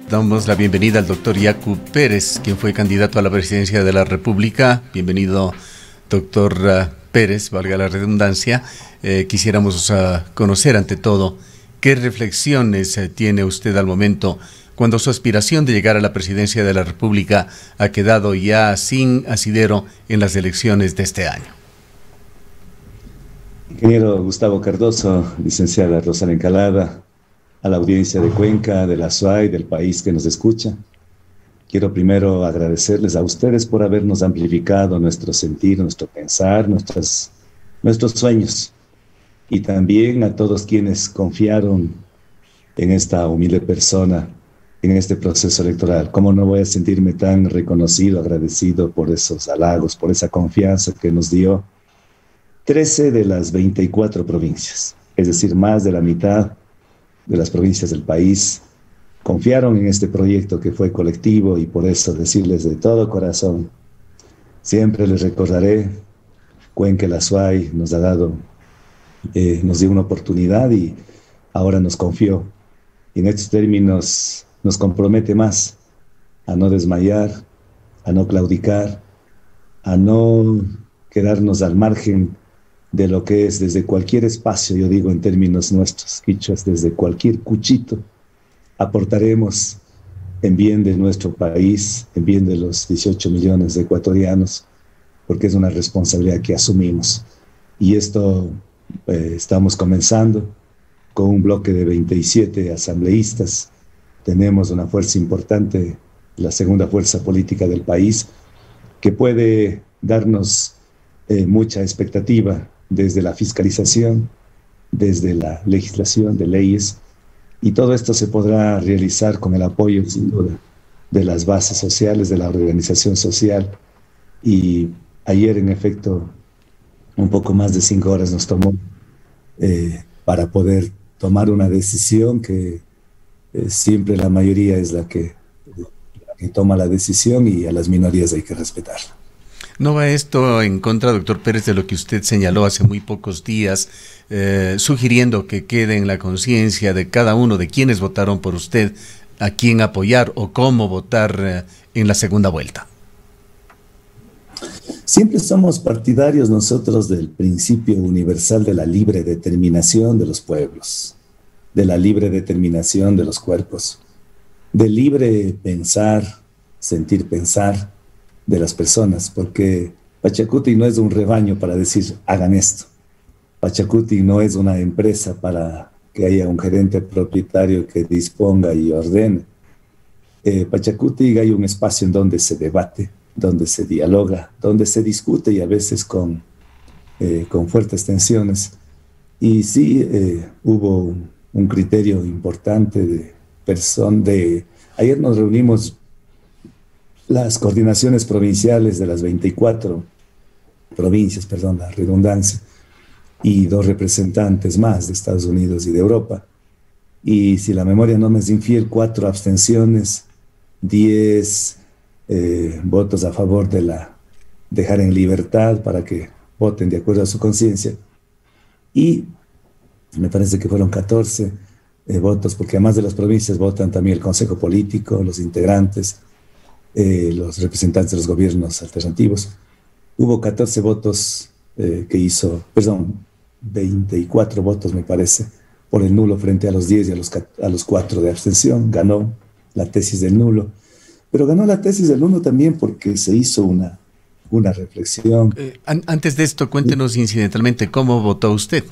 Damos la bienvenida al doctor Yacu Pérez, quien fue candidato a la presidencia de la República. Bienvenido, doctor Pérez, valga la redundancia. Quisiéramos conocer ante todo qué reflexiones tiene usted al momento cuando su aspiración de llegar a la presidencia de la República ha quedado ya sin asidero en las elecciones de este año. Ingeniero Gustavo Cardoso, licenciada Rosa Encalada, a la audiencia de Cuenca, de la SUAY, del país que nos escucha. Quiero primero agradecerles a ustedes por habernos amplificado nuestro sentir, nuestro pensar, nuestros sueños. Y también a todos quienes confiaron en esta humilde persona, en este proceso electoral. ¿Cómo no voy a sentirme tan reconocido, agradecido por esos halagos, por esa confianza que nos dio 13 de las 24 provincias? Es decir, más de la mitad de las provincias del país confiaron en este proyecto que fue colectivo, y por eso decirles de todo corazón, siempre les recordaré. Cuenca, la SUAY nos ha dado, nos dio una oportunidad y ahora nos confió. Y en estos términos nos compromete más a no desmayar, a no claudicar, a no quedarnos al margen de lo que es desde cualquier espacio, yo digo en términos nuestros, quichuas, desde cualquier cuchito, aportaremos en bien de nuestro país, en bien de los 18 millones de ecuatorianos, porque es una responsabilidad que asumimos. Y esto estamos comenzando con un bloque de 27 asambleístas. Tenemos una fuerza importante, la segunda fuerza política del país, que puede darnos mucha expectativa desde la fiscalización, desde la legislación de leyes, y todo esto se podrá realizar con el apoyo, sin duda, de las bases sociales, de la organización social. Y ayer, en efecto, un poco más de 5 horas nos tomó para poder tomar una decisión que siempre la mayoría es la que toma la decisión, y a las minorías hay que respetarla. ¿No va esto en contra, doctor Pérez, de lo que usted señaló hace muy pocos días, sugiriendo que quede en la conciencia de cada uno de quienes votaron por usted a quién apoyar o cómo votar en la segunda vuelta? Siempre somos partidarios nosotros del principio universal de la libre determinación de los pueblos, de la libre determinación de los cuerpos, del libre pensar, sentir pensar de las personas, porque Pachacuti no es un rebaño para decir hagan esto. Pachacuti no es una empresa para que haya un gerente propietario que disponga y ordene. Pachacuti hay un espacio en donde se debate, donde se dialoga, donde se discute, y a veces con fuertes tensiones. Y sí, hubo un criterio importante ayer nos reunimos las coordinaciones provinciales de las 24 provincias, perdón, la redundancia, y 2 representantes más de Estados Unidos y de Europa. Y si la memoria no me es infiel, 4 abstenciones, 10 votos a favor de dejar en libertad para que voten de acuerdo a su conciencia. Y me parece que fueron 14 votos, porque además de las provincias votan también el Consejo Político, los integrantes, los representantes de los gobiernos alternativos. Hubo 14 votos 24 votos me parece, por el nulo frente a los 10 y a los 4 de abstención. Ganó la tesis del nulo, pero ganó la tesis del nulo también porque se hizo una reflexión. Antes de esto, cuéntenos incidentalmente cómo votó usted.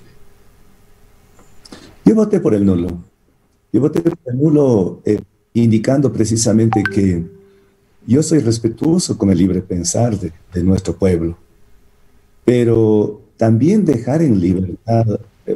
Yo voté por el nulo. Yo voté por el nulo indicando precisamente que yo soy respetuoso con el libre pensar de nuestro pueblo, pero también dejar en libertad,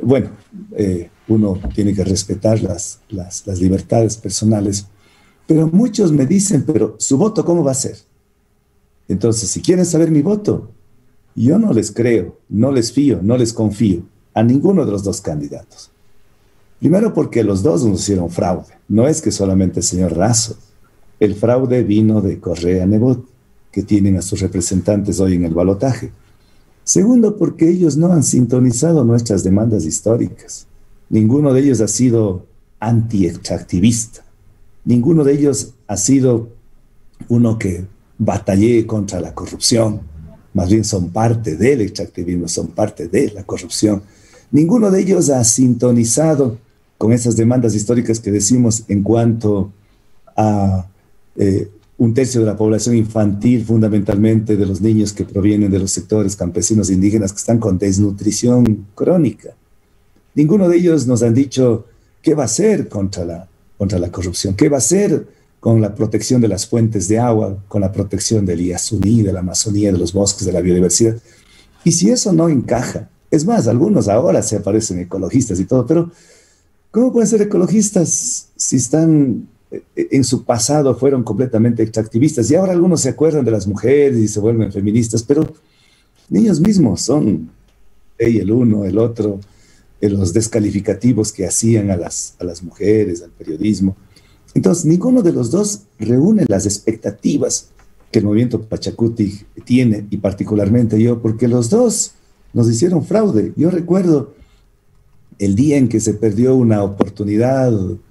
uno tiene que respetar las libertades personales, pero muchos me dicen, pero ¿su voto cómo va a ser? Entonces, si quieren saber mi voto, yo no les creo, no les fío, no les confío a ninguno de los 2 candidatos. Primero porque los 2 nos hicieron fraude, no es que solamente el señor Razo. El fraude vino de Correa Nebot, que tienen a sus representantes hoy en el balotaje. Segundo, porque ellos no han sintonizado nuestras demandas históricas. Ninguno de ellos ha sido anti-extractivista. ninguno de ellos ha sido uno que batallé contra la corrupción, más bien son parte del extractivismo, son parte de la corrupción. Ninguno de ellos ha sintonizado con esas demandas históricas que decimos en cuanto a un tercio de la población infantil, fundamentalmente de los niños que provienen de los sectores campesinos indígenas que están con desnutrición crónica. Ninguno de ellos nos han dicho qué va a hacer contra la corrupción, qué va a hacer con la protección de las fuentes de agua, con la protección del Iasuní, de la Amazonía, de los bosques, de la biodiversidad. Y si eso no encaja, es más, algunos ahora se aparecen ecologistas y todo, pero ¿cómo pueden ser ecologistas si están en su pasado fueron completamente extractivistas? Y ahora algunos se acuerdan de las mujeres y se vuelven feministas, pero ellos mismos son el uno, el otro, los descalificativos que hacían a las mujeres, al periodismo. Entonces, ninguno de los dos reúne las expectativas que el movimiento Pachacuti tiene, y particularmente yo, porque los dos nos hicieron fraude. Yo recuerdo el día en que se perdió una oportunidad,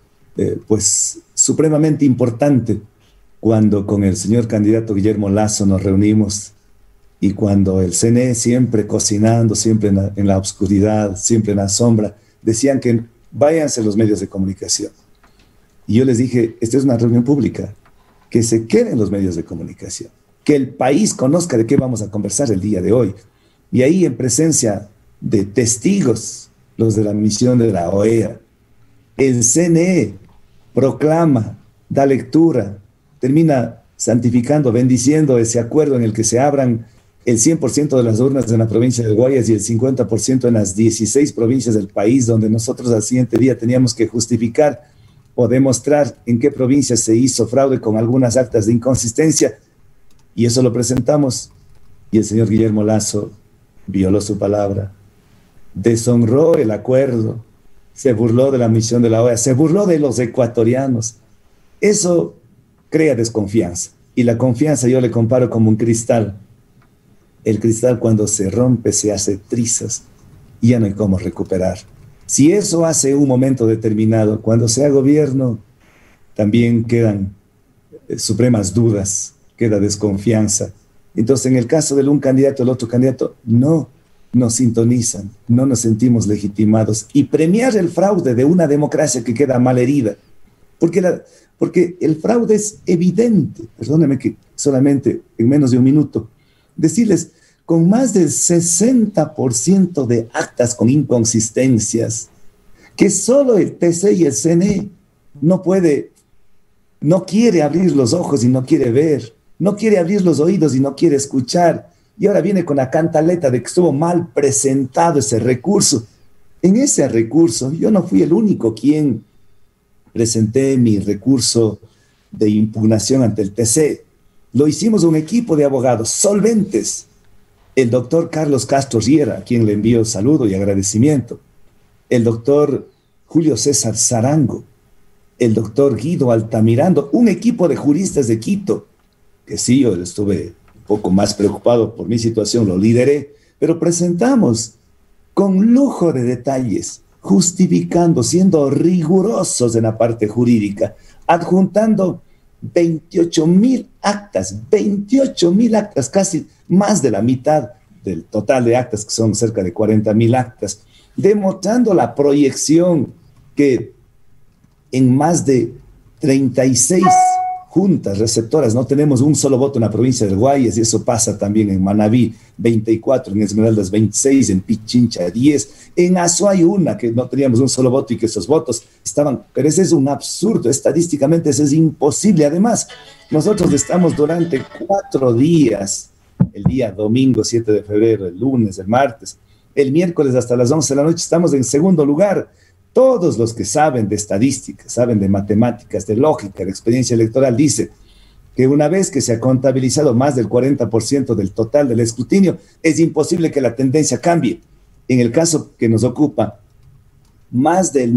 pues, supremamente importante, cuando con el señor candidato Guillermo Lasso nos reunimos y cuando el CNE, siempre cocinando, siempre en la oscuridad, siempre en la sombra, decían que váyanse los medios de comunicación. Y yo les dije, esta es una reunión pública, que se queden los medios de comunicación, que el país conozca de qué vamos a conversar el día de hoy. Y ahí, en presencia de testigos, los de la misión de la OEA, el CNE proclama, da lectura, termina santificando, bendiciendo ese acuerdo en el que se abran el 100% de las urnas en la provincia de Guayas y el 50% en las 16 provincias del país, donde nosotros al siguiente día teníamos que justificar o demostrar en qué provincia se hizo fraude con algunas actas de inconsistencia, y eso lo presentamos, y el señor Guillermo Lasso violó su palabra, deshonró el acuerdo, se burló de la misión de la OEA, se burló de los ecuatorianos. Eso crea desconfianza, y la confianza yo le comparo como un cristal. El cristal, cuando se rompe, se hace trizas y ya no hay cómo recuperar. Si eso hace un momento determinado, cuando sea gobierno, también quedan supremas dudas, queda desconfianza. Entonces, en el caso del un candidato, el otro candidato, no nos sintonizan, no nos sentimos legitimados. Y premiar el fraude de una democracia que queda malherida, porque el fraude es evidente. Perdónenme que solamente en menos de un minuto, decirles, con más del 60% de actas con inconsistencias, que solo el TC y el CNE no quiere abrir los ojos y no quiere ver, no quiere abrir los oídos y no quiere escuchar, y ahora viene con la cantaleta de que estuvo mal presentado ese recurso. En ese recurso, yo no fui el único quien presenté mi recurso de impugnación ante el TC. Lo hicimos un equipo de abogados solventes. El doctor Carlos Castro Riera, a quien le envío saludo y agradecimiento, el doctor Julio César Zarango, el doctor Guido Altamirando, un equipo de juristas de Quito, que sí, yo estuve un poco más preocupado por mi situación, lo lideré, pero presentamos con lujo de detalles, justificando, siendo rigurosos en la parte jurídica, adjuntando 28,000 actas, casi más de la mitad del total de actas, que son cerca de 40,000 actas, demostrando la proyección que en más de 36 juntas receptoras no tenemos un solo voto en la provincia de Guayas, y eso pasa también en Manabí 24, en Esmeraldas 26, en Pichincha 10, en Azuay una, que no teníamos un solo voto y que esos votos estaban, pero ese es un absurdo, estadísticamente eso es imposible. Además, nosotros estamos durante 4 días, el día domingo 7 de febrero, el lunes, el martes, el miércoles hasta las 11 de la noche estamos en segundo lugar. Todos los que saben de estadística, saben de matemáticas, de lógica, de experiencia electoral, dicen que una vez que se ha contabilizado más del 40% del total del escrutinio, es imposible que la tendencia cambie. En el caso que nos ocupa, más del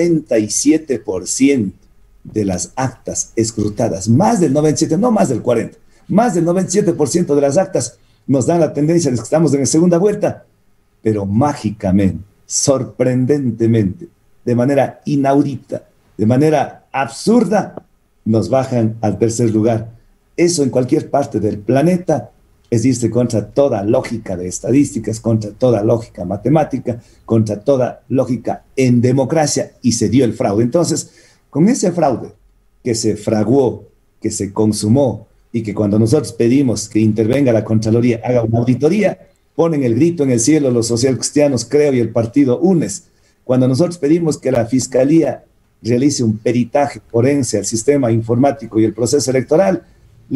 97% de las actas escrutadas, más del 97%, no más del 40%, más del 97% de las actas nos dan la tendencia de que estamos en la segunda vuelta, pero mágicamente, sorprendentemente, de manera inaudita, de manera absurda, nos bajan al tercer lugar. Eso en cualquier parte del planeta es irse contra toda lógica de estadísticas, contra toda lógica matemática, contra toda lógica en democracia, y se dio el fraude. Entonces, con ese fraude que se fraguó, que se consumó, y que cuando nosotros pedimos que intervenga la Contraloría, haga una auditoría, ponen el grito en el cielo los socialcristianos, creo, y el partido UNES. Cuando nosotros pedimos que la Fiscalía realice un peritaje forense al sistema informático y el proceso electoral,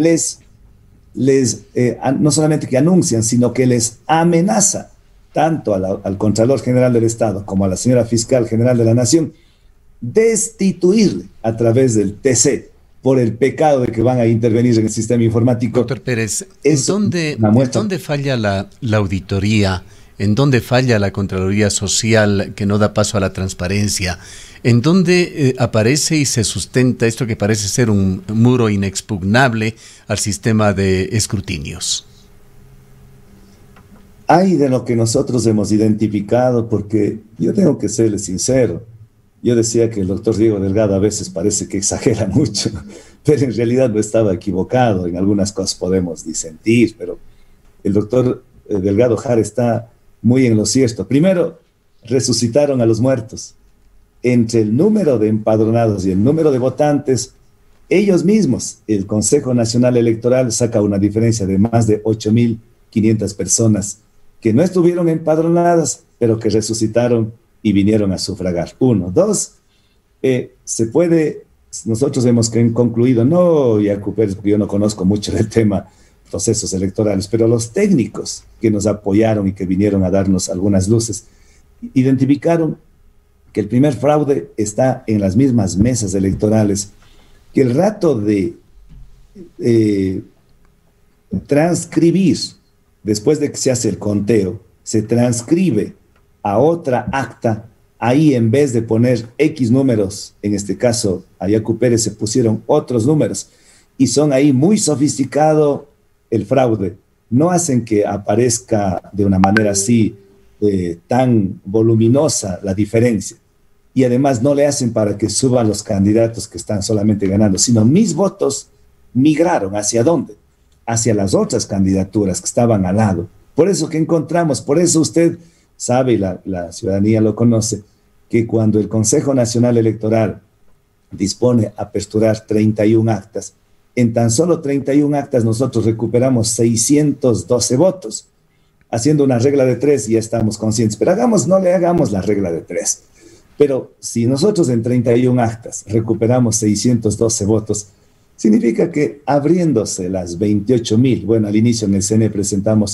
no solamente que anuncian, sino que les amenaza tanto al Contralor General del Estado como a la señora Fiscal General de la Nación destituirle a través del TC por el pecado de que van a intervenir en el sistema informático. Doctor Pérez, ¿en dónde falla la auditoría? ¿En dónde falla la Contraloría Social, que no da paso a la transparencia? ¿En dónde aparece y se sustenta esto que parece ser un muro inexpugnable al sistema de escrutinios? Hay de lo que nosotros hemos identificado, porque yo tengo que serle sincero. Yo decía que el doctor Diego Delgado a veces parece que exagera mucho, pero en realidad no estaba equivocado. En algunas cosas podemos disentir, pero el doctor Delgado Jara está muy en lo cierto. Primero, resucitaron a los muertos. Entre el número de empadronados y el número de votantes, ellos mismos, el Consejo Nacional Electoral, saca una diferencia de más de 8.500 personas que no estuvieron empadronadas, pero que resucitaron y vinieron a sufragar. Uno. Dos, nosotros hemos concluido, no, Yacu Pérez, porque yo no conozco mucho del tema procesos electorales, pero los técnicos que nos apoyaron y que vinieron a darnos algunas luces, identificaron que el primer fraude está en las mismas mesas electorales, que el rato de transcribir, después de que se hace el conteo, se transcribe a otra acta, ahí en vez de poner X números, en este caso a Yacu Pérez se pusieron otros números, y son ahí muy sofisticado el fraude. No hacen que aparezca de una manera así tan voluminosa la diferencia, y además no le hacen para que suban los candidatos que están solamente ganando, sino mis votos migraron ¿hacia dónde? Hacia las otras candidaturas que estaban al lado. Por eso que encontramos, por eso usted sabe, y la ciudadanía lo conoce, que cuando el Consejo Nacional Electoral dispone a aperturar 31 actas, en tan solo 31 actas nosotros recuperamos 612 votos. Haciendo una regla de 3 ya estamos conscientes, pero no le hagamos la regla de 3. Pero si nosotros en 31 actas recuperamos 612 votos, significa que abriéndose las 28.000, bueno, al inicio en el CNE presentamos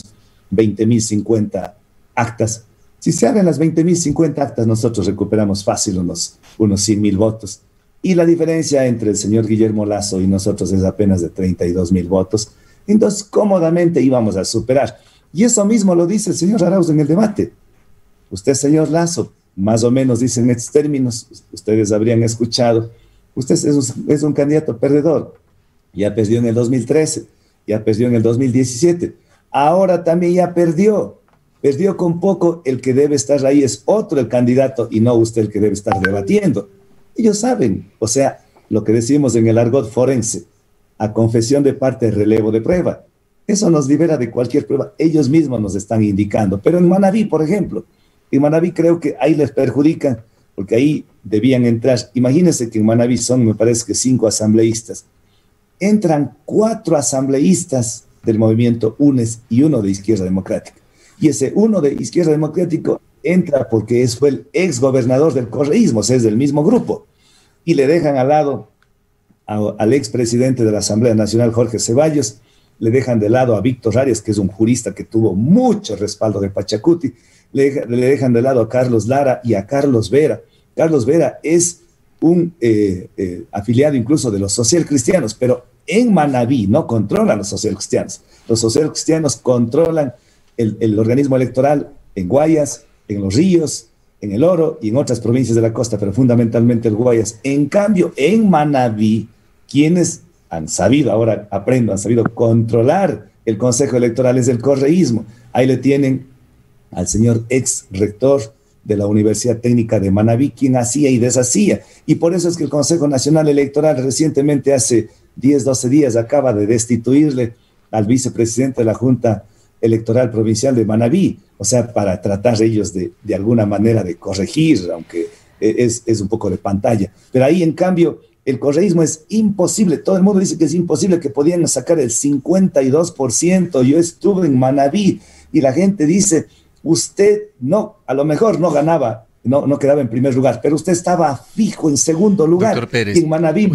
20.050 actas. Si se abren las 20.050 actas, nosotros recuperamos fácil unos 100.000 votos. Y la diferencia entre el señor Guillermo Lasso y nosotros es apenas de 32.000 votos. Entonces, cómodamente íbamos a superar. Y eso mismo lo dice el señor Arauz en el debate. Usted, señor Lasso, más o menos dice en estos términos, ustedes habrían escuchado, usted es un candidato perdedor. Ya perdió en el 2013, ya perdió en el 2017. Ahora también ya perdió con poco. El que debe estar ahí es otro el candidato y no usted el que debe estar debatiendo. Ellos saben, o sea, lo que decimos en el argot forense, a confesión de parte, relevo de prueba. Eso nos libera de cualquier prueba. Ellos mismos nos están indicando. Pero en Manabí, por ejemplo, en Manabí creo que ahí les perjudican, porque ahí debían entrar. Imagínense que en Manabí son, me parece que 5 asambleístas. Entran 4 asambleístas del movimiento UNES y 1 de Izquierda Democrática. Y ese 1 de Izquierda Democrática entra porque fue el ex gobernador del correísmo, o sea, es del mismo grupo. Y le dejan al lado al expresidente de la Asamblea Nacional, Jorge Ceballos, le dejan de lado a Víctor Arias, que es un jurista que tuvo mucho respaldo de Pachacuti, le dejan de lado a Carlos Lara y a Carlos Vera. Carlos Vera es un afiliado incluso de los socialcristianos, pero en Manabí no controlan los socialcristianos. Los socialcristianos controlan el organismo electoral en Guayas, en Los Ríos, en El Oro y en otras provincias de la costa, pero fundamentalmente el Guayas. En cambio, en Manabí, quienes han sabido, ahora aprendo, han sabido controlar el Consejo Electoral es el correísmo. Ahí le tienen al señor ex rector de la Universidad Técnica de Manabí, quien hacía y deshacía. Y por eso es que el Consejo Nacional Electoral recientemente, hace 10, 12 días, acaba de destituirle al vicepresidente de la Junta Electoral Provincial de Manabí, o sea, para tratar ellos de alguna manera de corregir, aunque es un poco de pantalla. Pero ahí, en cambio, el correísmo es imposible. Todo el mundo dice que es imposible, que podían sacar el 52%. Yo estuve en Manabí y la gente dice, usted no, a lo mejor no ganaba, no quedaba en primer lugar, pero usted estaba fijo en segundo lugar. Doctor Pérez, y en Manabí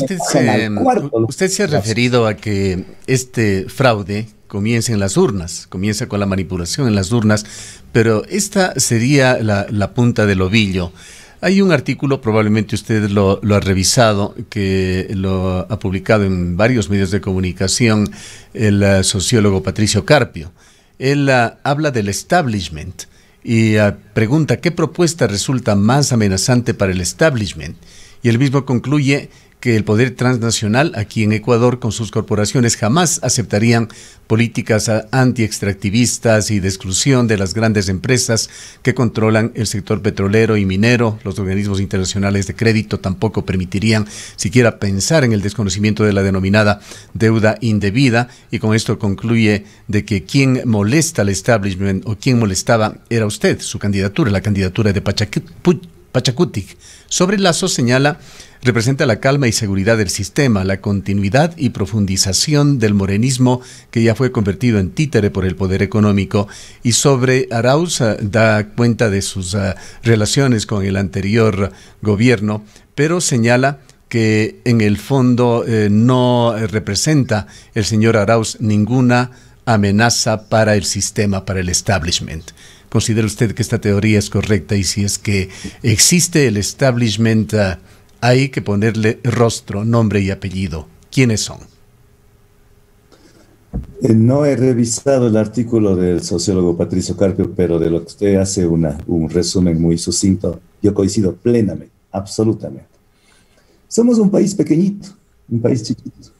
usted se ha referido a que este fraude comienza en las urnas, comienza con la manipulación en las urnas, pero esta sería la punta del ovillo. Hay un artículo, probablemente usted lo ha revisado, que lo ha publicado en varios medios de comunicación el sociólogo Patricio Carpio. Él habla del establishment y pregunta qué propuesta resulta más amenazante para el establishment. Y él mismo concluye que el poder transnacional aquí en Ecuador con sus corporaciones jamás aceptarían políticas anti-extractivistas y de exclusión de las grandes empresas que controlan el sector petrolero y minero. Los organismos internacionales de crédito tampoco permitirían siquiera pensar en el desconocimiento de la denominada deuda indebida, y con esto concluye de que quien molesta al establishment o quien molestaba era usted, su candidatura, la candidatura de Pachacutic. Sobre Lazo señala, representa la calma y seguridad del sistema, la continuidad y profundización del morenismo que ya fue convertido en títere por el poder económico. Y sobre Arauz da cuenta de sus relaciones con el anterior gobierno, pero señala que en el fondo no representa el señor Arauz ninguna amenaza para el sistema, para el establishment. ¿Considera usted que esta teoría es correcta? Y si es que existe el establishment, hay que ponerle rostro, nombre y apellido. ¿Quiénes son? No he revisado el artículo del sociólogo Patricio Carpio, pero de lo que usted hace un resumen muy sucinto, yo coincido plenamente, absolutamente. Somos un país pequeñito, un país chiquito,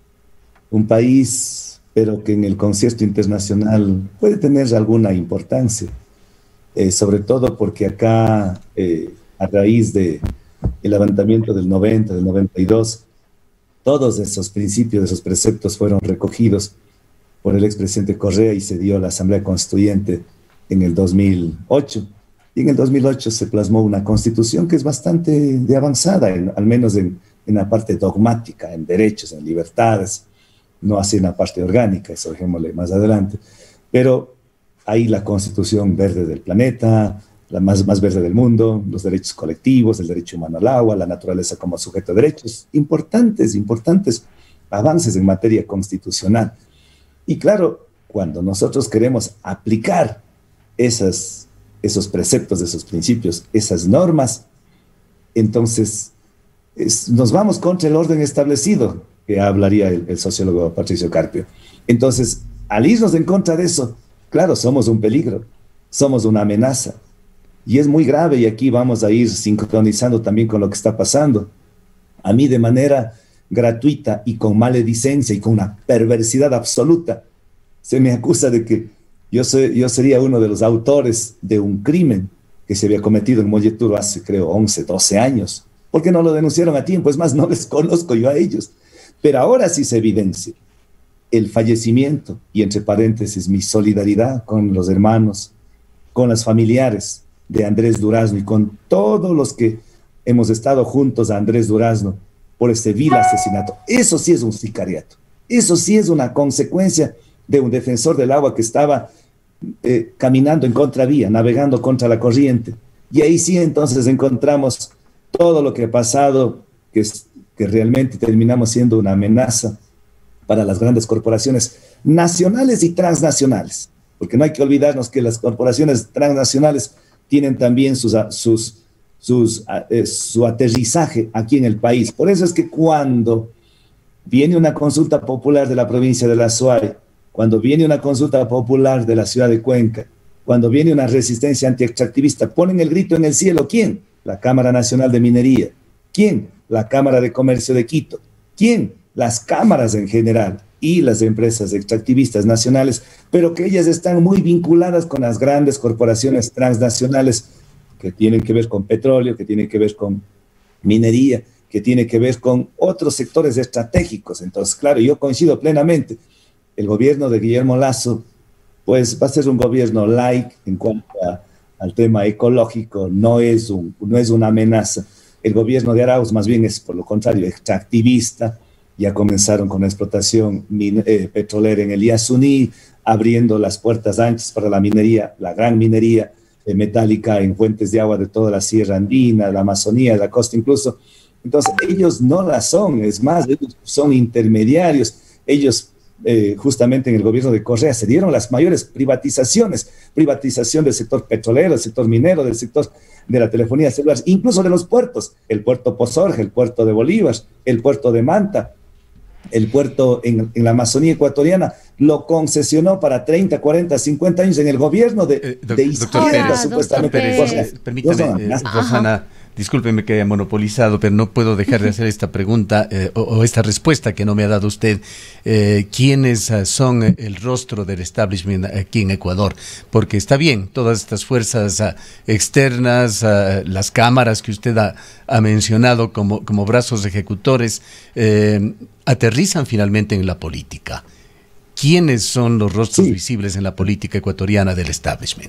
un país, pero que en el concierto internacional puede tener alguna importancia. Sobre todo porque acá, a raíz del levantamiento del 90, del 92, todos esos principios, esos preceptos fueron recogidos por el expresidente Correa y se dio a la Asamblea Constituyente en el 2008. Y en el 2008 se plasmó una constitución que es bastante de avanzada, al menos en la parte dogmática, en derechos, en libertades, no así en la parte orgánica, eso dejémosle más adelante. Pero ahí la constitución verde del planeta, la más verde del mundo, los derechos colectivos, el derecho humano al agua, la naturaleza como sujeto de derechos, importantes avances en materia constitucional. Y claro, cuando nosotros queremos aplicar esos preceptos, esos principios, esas normas, entonces nos vamos contra el orden establecido, que hablaría el sociólogo Patricio Carpio. Entonces, al irnos en contra de eso, claro, somos un peligro, somos una amenaza. Y es muy grave, y aquí vamos a ir sincronizando también con lo que está pasando. A mí, de manera gratuita y con maledicencia y con una perversidad absoluta, se me acusa de que yo sería uno de los autores de un crimen que se había cometido en Molleturo hace, creo, 11, 12 años. ¿Por qué no lo denunciaron a tiempo? Es más, no les conozco yo a ellos. Pero ahora sí se evidencia el fallecimiento, y entre paréntesis, mi solidaridad con los hermanos, con los familiares de Andrés Durazno y con todos los que hemos estado juntos a Andrés Durazno por este vil asesinato. Eso sí es un sicariato. Eso sí es una consecuencia de un defensor del agua que estaba caminando en contravía, navegando contra la corriente. Y ahí sí entonces encontramos todo lo que ha pasado, que realmente terminamos siendo una amenaza para las grandes corporaciones nacionales y transnacionales, porque no hay que olvidarnos que las corporaciones transnacionales tienen también su aterrizaje aquí en el país. Por eso es que cuando viene una consulta popular de la provincia de la Azuay, cuando viene una consulta popular de la ciudad de Cuenca, cuando viene una resistencia antiextractivista, ponen el grito en el cielo. ¿Quién? La Cámara Nacional de Minería. ¿Quién? La Cámara de Comercio de Quito. ¿Quién? Las cámaras en general y las empresas extractivistas nacionales, pero que ellas están muy vinculadas con las grandes corporaciones transnacionales que tienen que ver con petróleo, que tienen que ver con minería, que tiene que ver con otros sectores estratégicos. Entonces, claro, yo coincido plenamente. El gobierno de Guillermo Lasso, pues va a ser un gobierno light en cuanto al tema ecológico, no es una amenaza. El gobierno de Arauz más bien es, por lo contrario, extractivista. Ya comenzaron con la explotación petrolera en el Yasuní, abriendo las puertas anchas para la minería, la gran minería metálica en fuentes de agua de toda la Sierra Andina, la Amazonía, la costa incluso. Entonces, ellos no la son, es más, ellos son intermediarios. Ellos, justamente en el gobierno de Correa, se dieron las mayores privatizaciones, privatización del sector petrolero, del sector minero, del sector de la telefonía celular, incluso de los puertos, el puerto Pozorge, el puerto de Bolívar, el puerto de Manta, el puerto en la Amazonía ecuatoriana, lo concesionó para 30, 40, 50 años en el gobierno de izquierda, supuestamente. Permítame, Rosana, discúlpeme que haya monopolizado, pero no puedo dejar de hacer esta pregunta o esta respuesta que no me ha dado usted. ¿Quiénes son el rostro del establishment aquí en Ecuador? Porque está bien, todas estas fuerzas externas, las cámaras que usted ha mencionado como brazos ejecutores, aterrizan finalmente en la política. ¿Quiénes son los rostros visibles en la política ecuatoriana del establishment?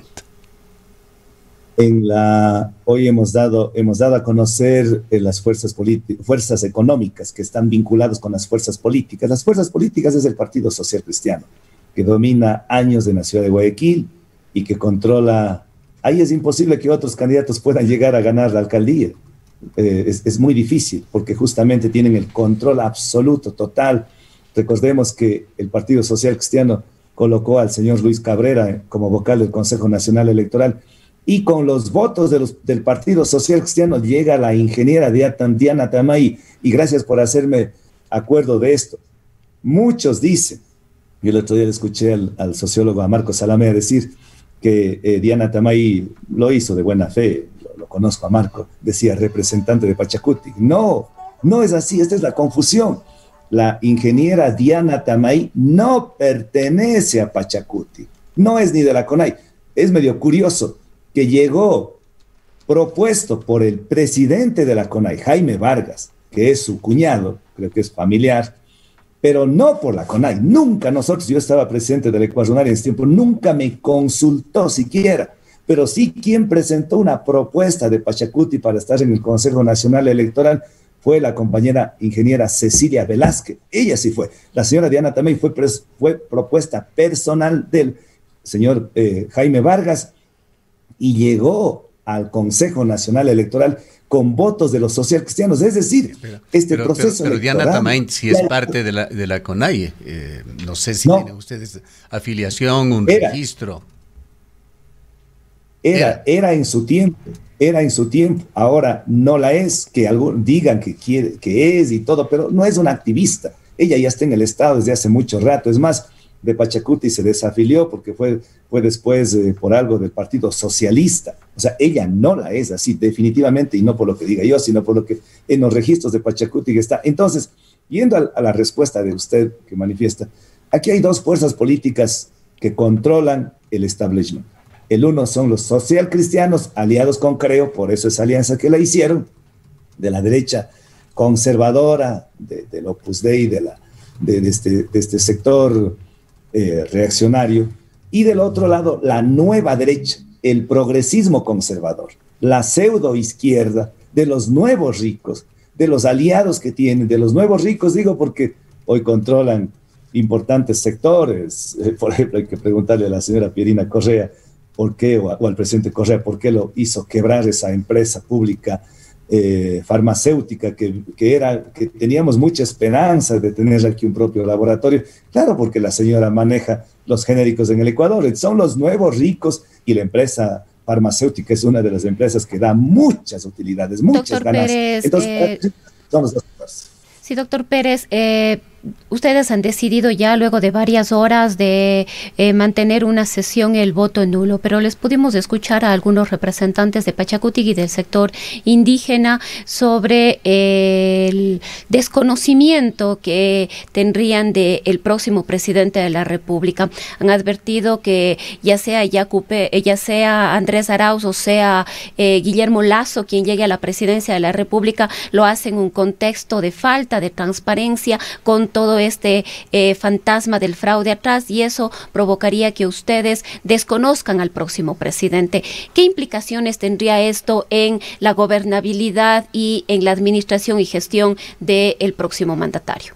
Hoy hemos dado a conocer las fuerzas económicas que están vinculadas con las fuerzas políticas. Las fuerzas políticas es el Partido Social Cristiano, que domina años en la ciudad de Guayaquil y que controla. Ahí es imposible que otros candidatos puedan llegar a ganar la alcaldía. Es muy difícil porque justamente tienen el control absoluto, total. Recordemos que el Partido Social Cristiano colocó al señor Luis Cabrera como vocal del Consejo Nacional Electoral y con los votos del Partido Social Cristiano llega la ingeniera Diana Tamay, y gracias por hacerme acuerdo de esto. Muchos dicen, yo el otro día le escuché al sociólogo a Marco Salamea decir que Diana Tamay lo hizo de buena fe, lo conozco a Marco, decía representante de Pachacuti. No es así, esta es la confusión. La ingeniera Diana Tamay no pertenece a Pachacuti, no es ni de la CONAI. Es medio curioso que llegó propuesto por el presidente de la CONAI, Jaime Vargas, que es su cuñado, creo que es familiar, pero no por la CONAI. Nunca yo estaba presidente del Ecuador en ese tiempo, nunca me consultó siquiera, pero sí quien presentó una propuesta de Pachacuti para estar en el Consejo Nacional Electoral fue la compañera ingeniera Cecilia Velázquez. Ella sí fue. La señora Diana también fue propuesta personal del señor Jaime Vargas, y llegó al Consejo Nacional Electoral con votos de los socialcristianos. Es decir, proceso pero Diana Tamay sí es parte de la CONAI. No sé si tienen ustedes afiliación, registro. Era en su tiempo. Ahora no la es, que digan que es y todo, pero no es una activista. Ella ya está en el Estado desde hace mucho rato. Es más, de Pachacuti se desafilió porque fue después por algo del Partido Socialista. O sea, ella no la es así, definitivamente, y no por lo que diga yo, sino por lo que en los registros de Pachacuti está. Entonces, yendo a la respuesta de usted que manifiesta, aquí hay dos fuerzas políticas que controlan el establishment. El uno son los socialcristianos aliados con Creo, por eso esa alianza que la hicieron, de la derecha conservadora, del Opus Dei, de este sector reaccionario, y del otro lado la nueva derecha, el progresismo conservador, la pseudo izquierda de los nuevos ricos, de los aliados que tienen, de los nuevos ricos, digo porque hoy controlan importantes sectores. Por ejemplo, hay que preguntarle a la señora Pierina Correa por qué, o al presidente Correa, por qué lo hizo quebrar esa empresa pública farmacéutica que teníamos mucha esperanza de tener aquí un propio laboratorio. Claro, porque la señora maneja los genéricos en el Ecuador, son los nuevos ricos, y la empresa farmacéutica es una de las empresas que da muchas utilidades, muchas ganancias. Entonces, son los dos. Sí, doctor Pérez, ustedes han decidido ya luego de varias horas de mantener una sesión el voto nulo, pero les pudimos escuchar a algunos representantes de Pachacutic y del sector indígena sobre el desconocimiento que tendrían del próximo presidente de la República. Han advertido que ya sea Andrés Arauz o sea Guillermo Lasso quien llegue a la presidencia de la República, lo hace en un contexto de falta de transparencia con todo este fantasma del fraude atrás, y eso provocaría que ustedes desconozcan al próximo presidente. ¿Qué implicaciones tendría esto en la gobernabilidad y en la administración y gestión del próximo mandatario?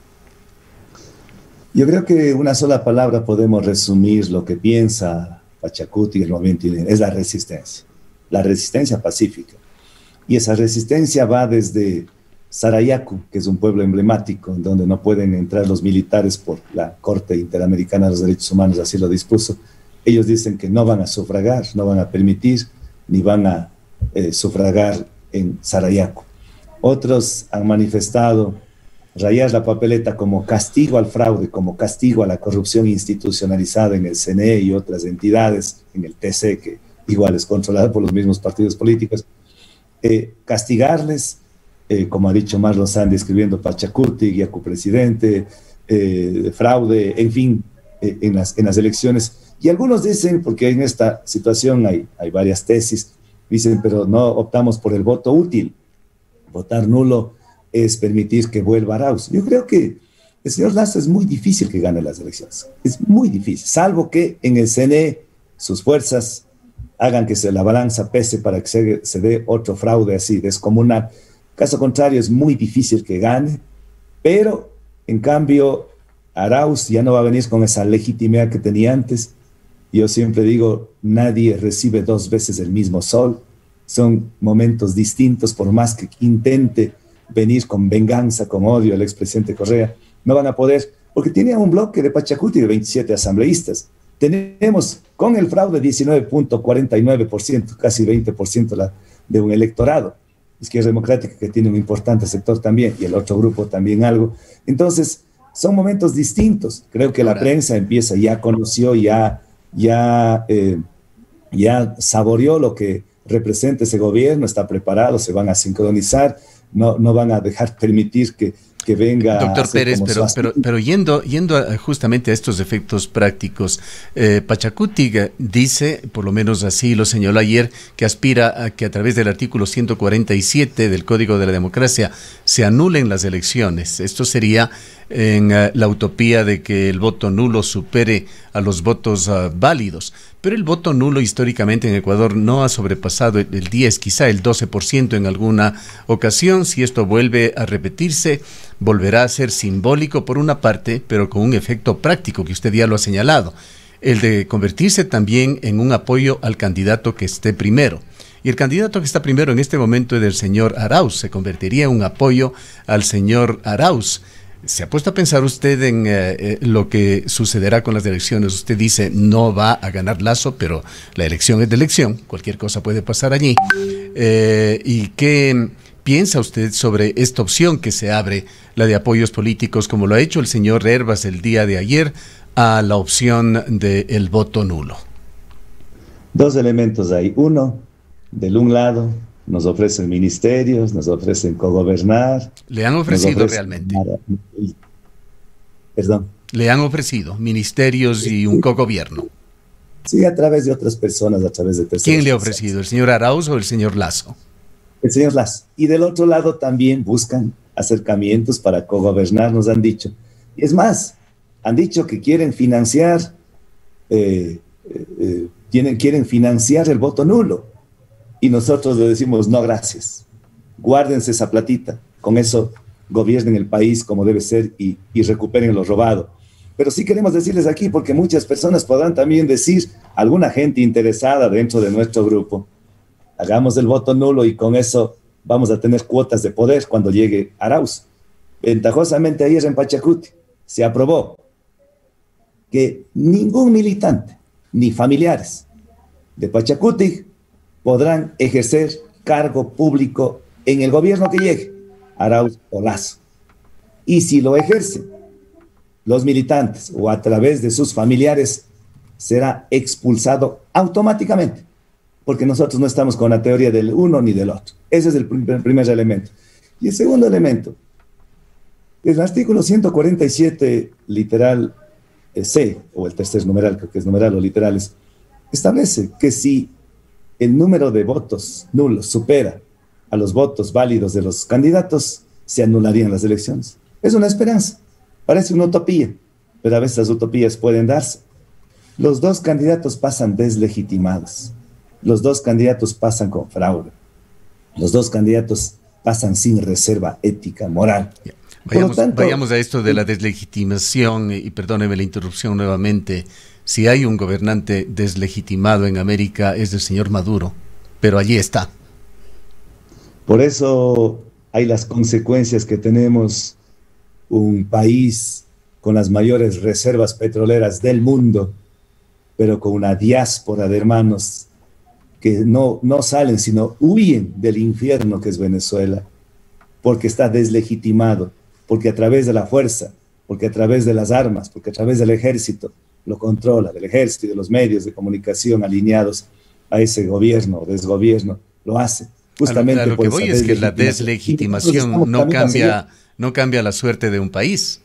Yo creo que una sola palabra podemos resumir lo que piensa Pachacuti en el movimiento indígena, es la resistencia pacífica. Y esa resistencia va desde Sarayaku, que es un pueblo emblemático, en donde no pueden entrar los militares por la Corte Interamericana de los Derechos Humanos, así lo dispuso. Ellos dicen que no van a sufragar, no van a permitir, ni van a sufragar en Sarayaku. Otros han manifestado rayar la papeleta como castigo al fraude, como castigo a la corrupción institucionalizada en el CNE y otras entidades, en el TC, que igual es controlado por los mismos partidos políticos. Castigarles, como ha dicho Marlos Sanz, describiendo Pachacuti, Yacu presidente, fraude, en fin, en las elecciones. Y algunos dicen, porque en esta situación hay varias tesis, dicen, pero no optamos por el voto útil. Votar nulo es permitir que vuelva Arauz. Yo creo que el señor Lasso es muy difícil que gane las elecciones. Es muy difícil, salvo que en el CNE sus fuerzas hagan que la balanza pese para que se dé otro fraude así, descomunal. Caso contrario, es muy difícil que gane, pero en cambio Arauz ya no va a venir con esa legitimidad que tenía antes. Yo siempre digo, nadie recibe dos veces el mismo sol. Son momentos distintos, por más que intente venir con venganza, con odio al expresidente Correa, no van a poder, porque tenía un bloque de Pachacuti de 27 asambleístas. Tenemos con el fraude 19.49%, casi 20% de un electorado. Izquierda Democrática, que tiene un importante sector también, y el otro grupo también algo. Entonces, son momentos distintos. Creo que la prensa empieza, ya conoció, ya saboreó lo que representa ese gobierno, está preparado, se van a sincronizar, no van a permitir que venga. Doctor Pérez, pero yendo justamente a estos efectos prácticos, Pachacuti dice, por lo menos así lo señaló ayer, que aspira a que a través del artículo 147 del Código de la Democracia se anulen las elecciones. Esto sería en la utopía de que el voto nulo supere a los votos válidos. Pero el voto nulo históricamente en Ecuador no ha sobrepasado el 10, quizá el 12% en alguna ocasión. Si esto vuelve a repetirse, volverá a ser simbólico por una parte, pero con un efecto práctico que usted ya lo ha señalado, el de convertirse también en un apoyo al candidato que esté primero. Y el candidato que está primero en este momento es el señor Arauz, se convertiría en un apoyo al señor Arauz. ¿Se ha puesto a pensar usted en lo que sucederá con las elecciones? Usted dice no va a ganar Lasso, pero la elección es de elección, cualquier cosa puede pasar allí. ¿Y qué piensa usted sobre esta opción que se abre, la de apoyos políticos, como lo ha hecho el señor Hervas el día de ayer, a la opción del voto nulo? Dos elementos ahí. Uno, del un lado, nos ofrecen ministerios, nos ofrecen cogobernar. ¿Le han ofrecido realmente? Perdón. ¿Le han ofrecido ministerios y un cogobierno? Sí, a través de otras personas, a través de terceros. ¿Quién le ha ofrecido? ¿El señor Arauz o el señor Lasso? El señor Lasso. Y del otro lado también buscan acercamientos para cogobernar, nos han dicho. Y es más, han dicho que quieren financiar, quieren financiar el voto nulo. Y nosotros le decimos, no, gracias. Guárdense esa platita. Con eso gobiernen el país como debe ser y recuperen lo robado. Pero sí queremos decirles aquí, porque muchas personas podrán también decir, alguna gente interesada dentro de nuestro grupo, hagamos el voto nulo y con eso vamos a tener cuotas de poder cuando llegue Arauz. Ventajosamente ayer en Pachacuti se aprobó que ningún militante ni familiares de Pachacuti podrán ejercer cargo público en el gobierno que llegue, Arauz o Lasso. Y si lo ejercen, los militantes o a través de sus familiares, será expulsado automáticamente, porque nosotros no estamos con la teoría del uno ni del otro. Ese es el primer elemento. Y el segundo elemento, el artículo 147, literal C, o el tercer numeral, creo que es numeral o literales, establece que si el número de votos nulos supera a los votos válidos de los candidatos, se anularían las elecciones. Es una esperanza, parece una utopía, pero a veces las utopías pueden darse. Los dos candidatos pasan deslegitimados, los dos candidatos pasan con fraude, los dos candidatos pasan sin reserva ética, moral. Vayamos a esto de la deslegitimación, y perdóneme la interrupción nuevamente. Si hay un gobernante deslegitimado en América es el señor Maduro, pero allí está. Por eso hay las consecuencias que tenemos un país con las mayores reservas petroleras del mundo, pero con una diáspora de hermanos que no salen, sino huyen del infierno que es Venezuela, porque está deslegitimado, porque a través de la fuerza, porque a través de las armas, porque a través del ejército, lo controla, del ejército y de los medios de comunicación alineados a ese gobierno o desgobierno, lo hace. Justamente a lo que voy es que la deslegitimación no cambia la suerte de un país.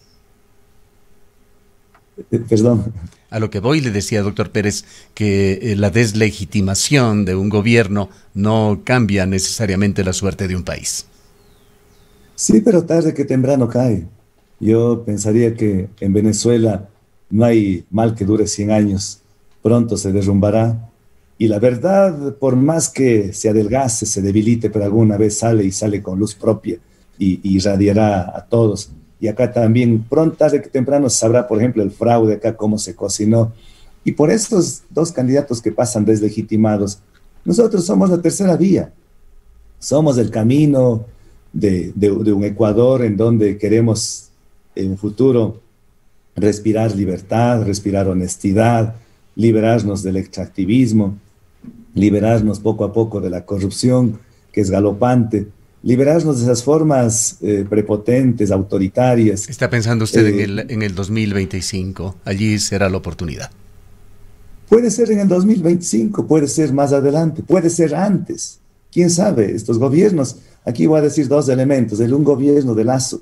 Perdón. A lo que voy, le decía, doctor Pérez, que la deslegitimación de un gobierno no cambia necesariamente la suerte de un país. Sí, pero tarde que temprano cae. Yo pensaría que en Venezuela no hay mal que dure 100 años, pronto se derrumbará. Y la verdad, por más que se adelgace, se debilite, pero alguna vez sale con luz propia y irradiará a todos. Y acá también, pronto, tarde que temprano, se sabrá, por ejemplo, el fraude acá, cómo se cocinó. Y por estos dos candidatos que pasan deslegitimados, nosotros somos la tercera vía. Somos el camino de un Ecuador en donde queremos en un futuro respirar libertad, respirar honestidad, liberarnos del extractivismo, liberarnos poco a poco de la corrupción, que es galopante, liberarnos de esas formas prepotentes, autoritarias. ¿Está pensando usted en el 2025? Allí será la oportunidad. Puede ser en el 2025, puede ser más adelante, puede ser antes. ¿Quién sabe? Estos gobiernos, aquí voy a decir dos elementos. Un gobierno de Lasso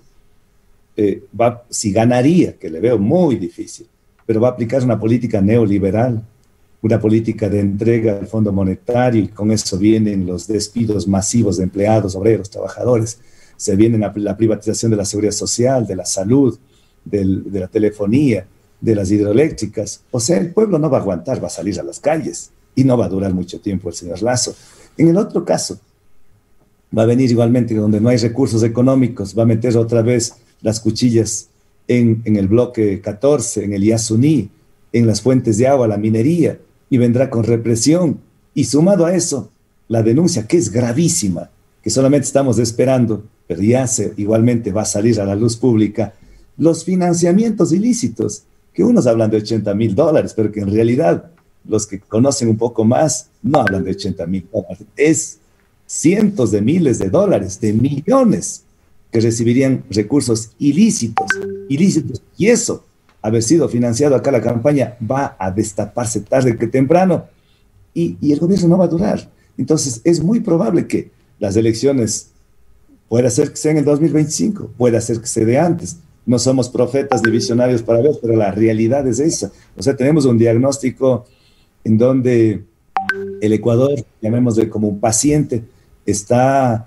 si ganaría, que le veo muy difícil, pero va a aplicar una política neoliberal, una política de entrega al Fondo Monetario, y con eso vienen los despidos masivos de empleados, obreros, trabajadores. Se viene la privatización de la seguridad social, de la salud, de la telefonía, de las hidroeléctricas. O sea, el pueblo no va a aguantar, va a salir a las calles y no va a durar mucho tiempo el señor Lasso. En el otro caso, va a venir igualmente donde no hay recursos económicos, va a meter otra vez las cuchillas en el bloque 14, en el Yasuní, en las fuentes de agua, la minería, y vendrá con represión. Y sumado a eso, la denuncia, que es gravísima, que solamente estamos esperando, pero ya igualmente va a salir a la luz pública, los financiamientos ilícitos, que unos hablan de $80,000, pero que en realidad los que conocen un poco más no hablan de $80,000, es cientos de miles de dólares, de millones, que recibirían recursos ilícitos, y eso, haber sido financiado acá la campaña, va a destaparse tarde que temprano, y el gobierno no va a durar. Entonces, es muy probable que las elecciones, puede ser que sea en el 2025, puede ser que se dé antes. No somos profetas ni visionarios para ver, pero la realidad es esa. O sea, tenemos un diagnóstico en donde el Ecuador, llamémosle como un paciente, está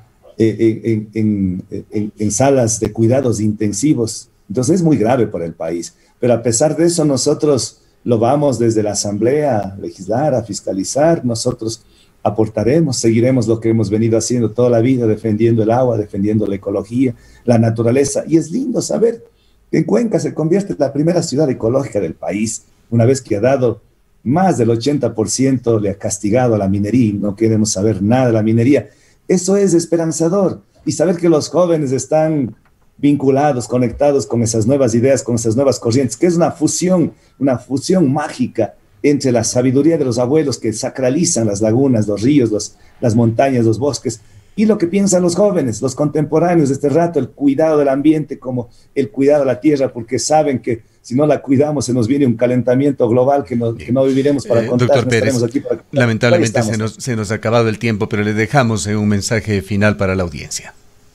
en salas de cuidados intensivos. Entonces es muy grave para el país. Pero a pesar de eso, nosotros lo vamos desde la Asamblea a legislar, a fiscalizar. Nosotros aportaremos, seguiremos lo que hemos venido haciendo toda la vida, defendiendo el agua, defendiendo la ecología, la naturaleza. Y es lindo saber que en Cuenca se convierte en la primera ciudad ecológica del país, una vez que ha dado más del 80%, le ha castigado a la minería, y no queremos saber nada de la minería. Eso es esperanzador. Y saber que los jóvenes están vinculados, conectados con esas nuevas ideas, con esas nuevas corrientes, que es una fusión mágica entre la sabiduría de los abuelos que sacralizan las lagunas, los ríos, las montañas, los bosques, y lo que piensan los jóvenes, los contemporáneos de este rato, el cuidado del ambiente como el cuidado de la tierra, porque saben que si no la cuidamos se nos viene un calentamiento global que no viviremos para contar. Doctor Pérez, aquí para lamentablemente se nos ha acabado el tiempo, pero le dejamos un mensaje final para la audiencia.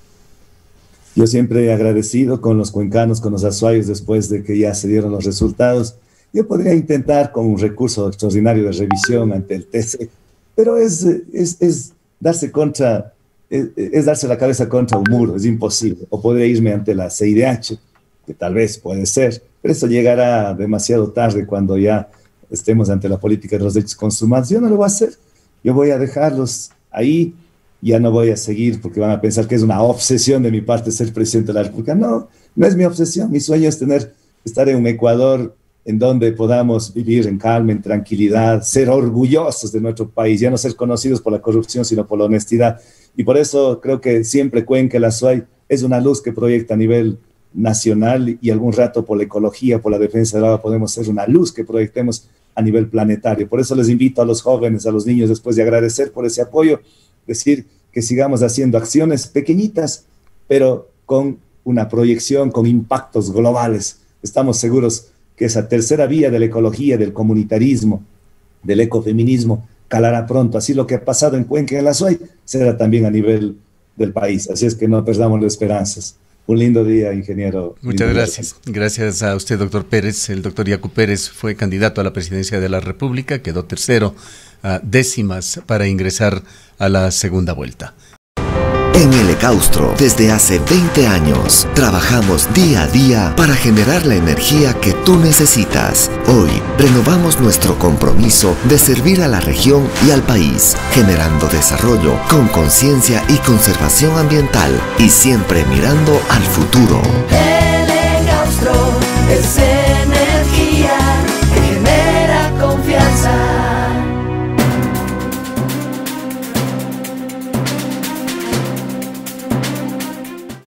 Yo siempre he agradecido con los cuencanos, con los azuayos, después de que ya se dieron los resultados. Yo podría intentar con un recurso extraordinario de revisión ante el TC, pero es darse la cabeza contra un muro, es imposible. O podría irme ante la CIDH, que tal vez puede ser, pero eso llegará demasiado tarde cuando ya estemos ante la política de los derechos consumados. Yo no lo voy a hacer, yo voy a dejarlos ahí, ya no voy a seguir porque van a pensar que es una obsesión de mi parte ser presidente de la República. No, no es mi obsesión, mi sueño es estar en un Ecuador en donde podamos vivir en calma, en tranquilidad, ser orgullosos de nuestro país, ya no ser conocidos por la corrupción, sino por la honestidad. Y por eso creo que siempre Cuenca, el Azuay, es una luz que proyecta a nivel nacional y algún rato por la ecología, por la defensa del agua, podemos ser una luz que proyectemos a nivel planetario. Por eso les invito a los jóvenes, a los niños, después de agradecer por ese apoyo, decir que sigamos haciendo acciones pequeñitas, pero con una proyección, con impactos globales. Estamos seguros que esa tercera vía de la ecología, del comunitarismo, del ecofeminismo, calará pronto. Así lo que ha pasado en Cuenca y en el Azuay será también a nivel del país. Así es que no perdamos las esperanzas. Un lindo día, ingeniero. Muchas gracias. Gracias a usted, doctor Pérez. El doctor Yacu Pérez fue candidato a la presidencia de la República, quedó tercero a décimas para ingresar a la segunda vuelta. En el Ecaustro, desde hace 20 años, trabajamos día a día para generar la energía que tú necesitas. Hoy, renovamos nuestro compromiso de servir a la región y al país, generando desarrollo con conciencia y conservación ambiental y siempre mirando al futuro. El Ecaustro es